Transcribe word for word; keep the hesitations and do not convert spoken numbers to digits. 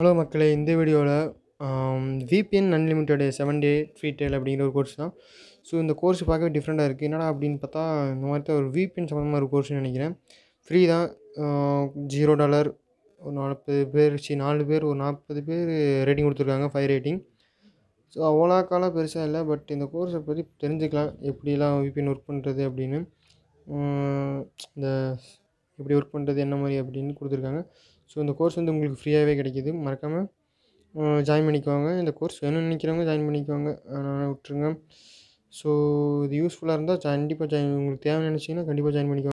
Hello மக்களே! இந்த வீடியோல ஆம் VPN unlimited seven day free trial அப்படிங்கிற ஒரு கோர்ஸ் தான். ஸோ இந்த கோர்ஸ் பார்க்கவே டிஃப்ரெண்ட்டா இருக்குது. என்னடா அப்படின்னு பார்த்தா, இந்த மாதிரி தான் ஒரு விபிஎன் சம்மந்தமா ஒரு கோர்ஸ்னு நினைக்கிறேன். ஃப்ரீ தான். ஆ ஜீரோ டாலர் ஒரு நாற்பது பேர் ச்சீ நாலு பேர் ஒரு நாற்பது பேர் ரேட்டிங் கொடுத்துருக்காங்க. Five rating. ஸோ அவ்வளோக்காலாம் பெருசா இல்ல. பட் இந்த கோர்ஸை பத்தி தெரிஞ்சுக்கலாம். எப்படிலாம் விபிஎன் ஒர்க் பண்ணுறது அப்படின்னு. ம் இந்த எப்படி ஒர்க் பண்ணுறது, என்ன மாதிரி அப்படின்னு கொடுத்துருக்காங்க. ஸோ இந்த கோர்ஸ் வந்து உங்களுக்கு ஃப்ரீயாகவே கிடைக்கிது. மறக்காமல் ஜாயின் பண்ணிக்கோங்க. இந்த கோர்ஸ் வேணும்னு நினைக்கிறவங்க ஜாயின் பண்ணிக்கோங்க. அதனால் விட்டுருங்க. ஸோ இது யூஸ்ஃபுல்லாக இருந்தால் கண்டிப்பாக ஜாயின் உங்களுக்கு தேவைன்னு நினச்சிங்கன்னா கண்டிப்பாக ஜாயின் பண்ணிக்கோங்க.